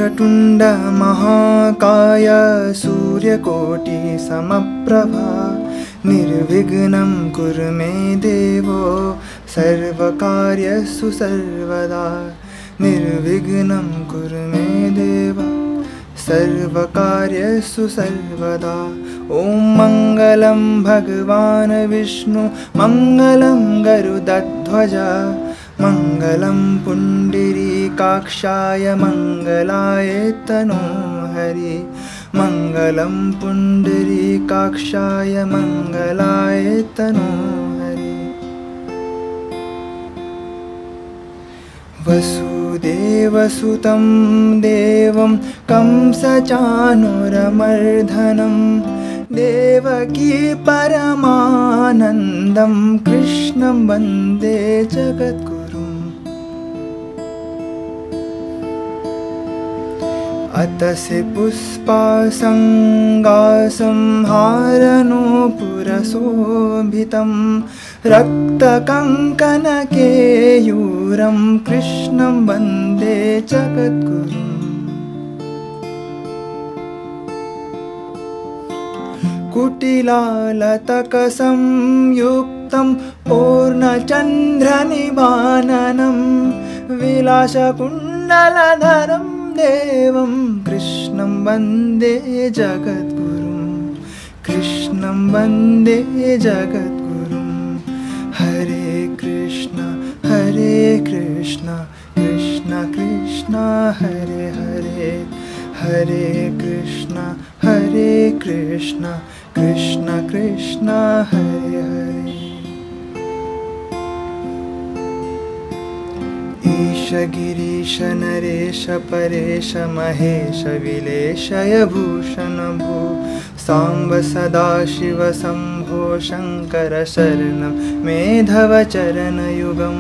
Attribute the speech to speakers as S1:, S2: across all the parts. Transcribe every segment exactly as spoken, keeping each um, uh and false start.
S1: वक्रतुण्ड महाकाय सूर्यकोटि समप्रभा निर्विघ्नं कुरु मे देवो सर्वकार्येषु सर्वदा निर्विघ्नं कुरु मे देव सर्वकार्येषु सर्वदा। ॐ मङ्गलं भगवान् विष्णु मङ्गलं गरुडध्वज मङ्गलं पुण्डरीकाक्षाय मङ्गलाय तनोहरि मङ्गलं पुण्डरीकाक्षाय मङ्गलाय तनोहरि। वसुदेवसुतं देवं कंसचाणूरमर्दनं देवकी परमानन्दं कृष्णं वन्दे जगद्गुरुम्। अतसि पुष्पसङ्गासंहारनूपुरशोभितं रक्तकङ्कणकेयूरं कृष्णं वन्दे जगद्गुरुम्। कुटिलालतकसंयुक्तं पूर्णचन्द्रनिभाननं विलासकुण्डलधरं देवं कृष्णं वन्दे जगद्गुरुं कृष्णं वन्दे जगद्गुरुं। हरे कृष्ण हरे कृष्ण कृष्ण कृष्ण हरे हरे हरे कृष्ण हरे कृष्ण कृष्ण कृष्ण हरे हरे। ईश गिरीश नरेश परेश महेश विलेशय भूषण भो सांब सदा शिव शंभो शंकर शरणं मेधव चरणयुगम्।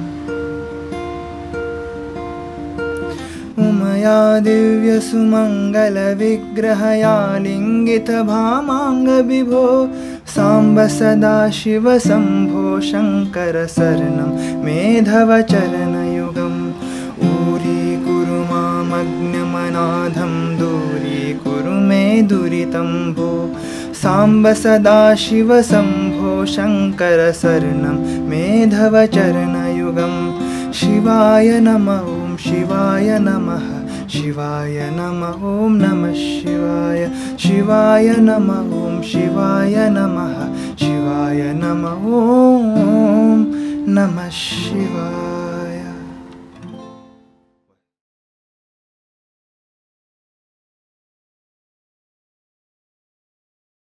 S1: उमया दिव्य सुमंगल विग्रहया लिंगित भामांग विभो सांब सदा शिव शंभो शंकर शरणं मेधव चरणयुगम्। ऊरी कुरु मामग्निमनाधं दूरी कुरु मे दुरितं भो सांब सदा शिव शंभो शंकर शरणं मेधव चरणयुगम्। शिवाय नमः ॐ शिवाय नमः शिवाय नमः ॐ नमः शिवाय शिवाय नमः ॐ शिवाय नमः शिवाय नमः ॐ नमः शिवाय।